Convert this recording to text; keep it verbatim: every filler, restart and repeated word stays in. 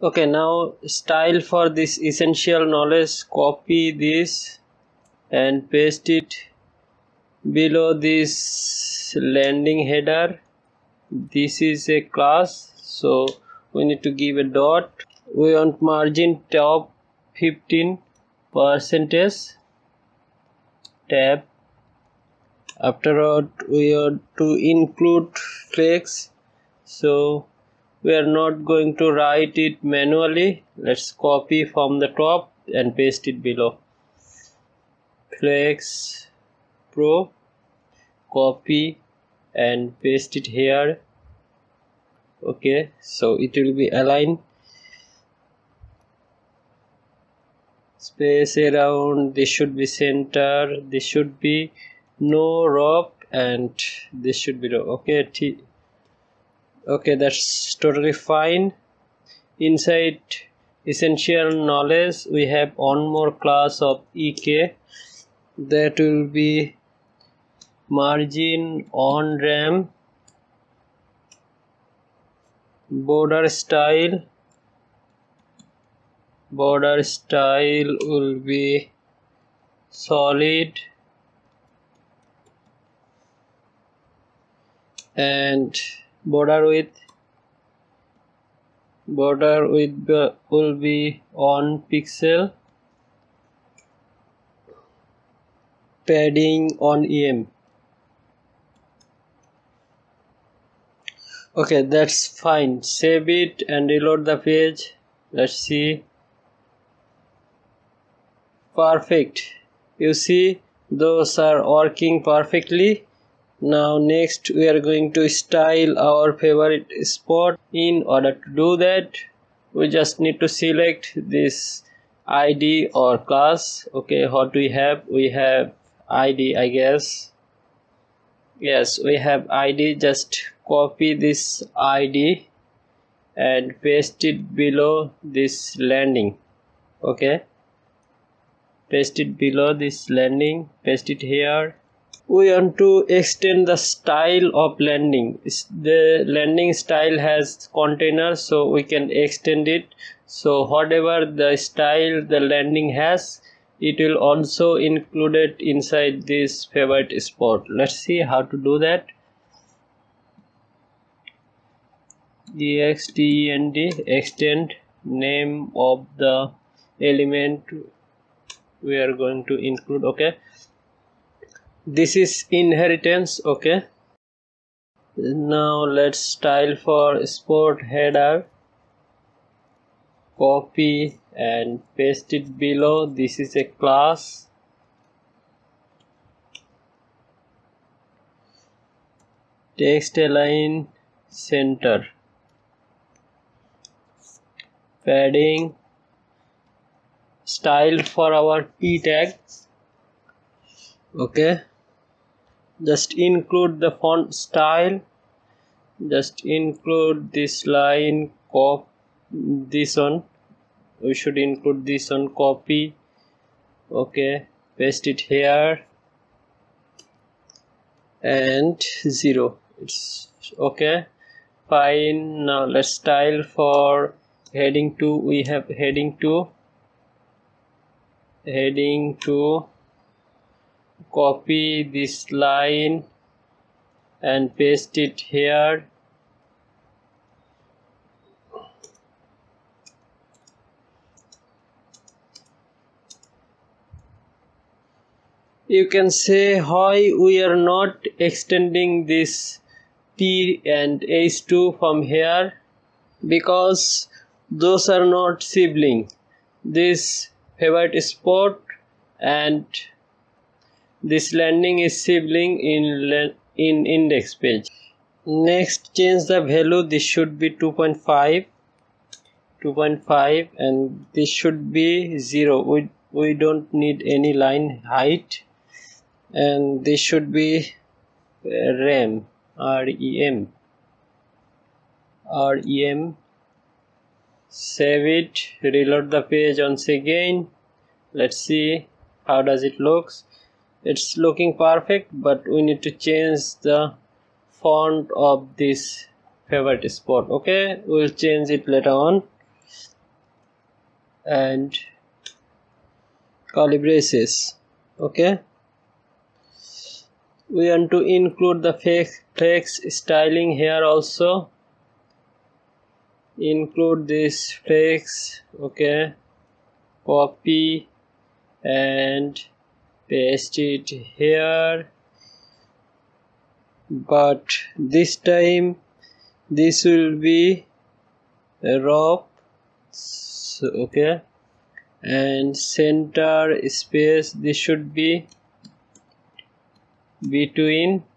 Okay, now style for this essential knowledge, copy this and paste it below this landing header. This is a class, so we need to give a dot. We want margin top fifteen percentage tab. After that we want to include flex, so we are not going to write it manually. Let's copy from the top and paste it below. Flex Pro, copy and paste it here. Okay, so it will be aligned. Space around, this should be center, this should be no rope, and this should be rope. Okay, T okay, that's totally fine. Inside essential knowledge we have one more class of E K, that will be margin on ram, border style. Border style will be solid, and border width border width will be one pixel. Padding on E M. Okay, that's fine. Save it and reload the page. Let's see. Perfect. You see, those are working perfectly. Now next we are going to style our favorite spot. In order to do that, we just need to select this I D or class. Okay, what we have? We have I D, I guess. Yes, we have I D. Just copy this I D and paste it below this landing. Okay, paste it below this landing, paste it here. We want to extend the style of landing. The landing style has container, so we can extend it. So whatever the style the landing has, it will also include it inside this favorite spot. Let's see how to do that. Extend, extend name of the element we are going to include. Okay, this is inheritance. Okay, now let's style for sport header. Copy and paste it below. This is a class. Text align center. Padding. Style for our P tag. Okay, just include the font style. Just include this line. Copy this one. We should include this one. Copy. Okay, paste it here and zero. It's okay, fine. Now let's style for heading two. We have heading two. Heading two. Copy this line and paste it here. You can say why we are not extending this P and H two from here, because those are not sibling. This favorite spot and this landing is sibling in in index page. Next, change the value. This should be two point five, two point five, and this should be zero. We we don't need any line height, and this should be rem, R E M, R E M. Save it, reload the page once again. Let's see how does it looks. It's looking perfect, but we need to change the font of this favorite spot. Okay, we'll change it later on. and curly braces. Okay, we want to include the flex, flex styling here also. Include this flex. Okay, copy and paste it here, but this time this will be rough. So, okay, and center space, this should be between